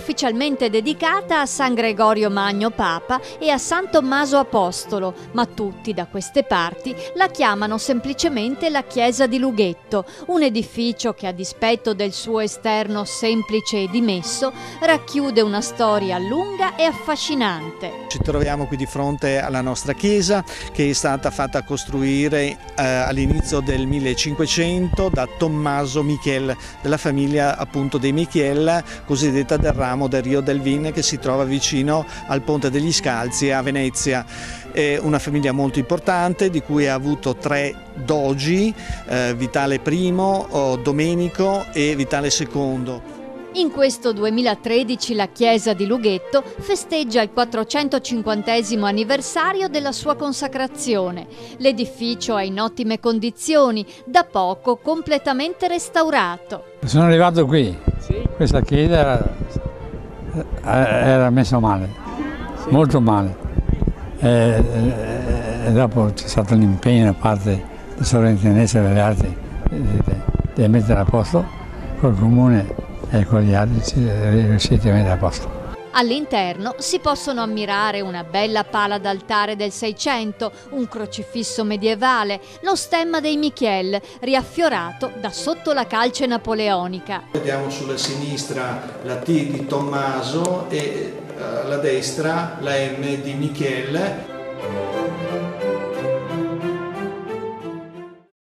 ufficialmente dedicata a San Gregorio Magno Papa e a San Tommaso Apostolo, ma tutti da queste parti la chiamano semplicemente la chiesa di Lughetto, un edificio che a dispetto del suo esterno semplice e dimesso racchiude una storia lunga e affascinante. Ci troviamo qui di fronte alla nostra chiesa, che è stata fatta costruire all'inizio del 1500 da Tommaso Michel, della famiglia appunto dei Michel, cosiddetta del ramo del Rio del Vin, che si trova vicino al Ponte degli Scalzi a Venezia. È una famiglia molto importante, di cui ha avuto 3 dogi, Vitale I, Domenico e Vitale II. In questo 2013 la chiesa di Lughetto festeggia il 450° anniversario della sua consacrazione. L'edificio è in ottime condizioni, da poco completamente restaurato. Sono arrivato qui, sì. Questa chiesa era messa male, sì. Molto male. E dopo c'è stato l'impegno da parte della sovrintendenza delle arti di mettere a posto col comune e con gli altri si è riusciti a mettere a posto. All'interno si possono ammirare una bella pala d'altare del 600, un crocifisso medievale, lo stemma dei Michiel, riaffiorato da sotto la calce napoleonica. Vediamo sulla sinistra la T di Tommaso e alla destra la M di Michel.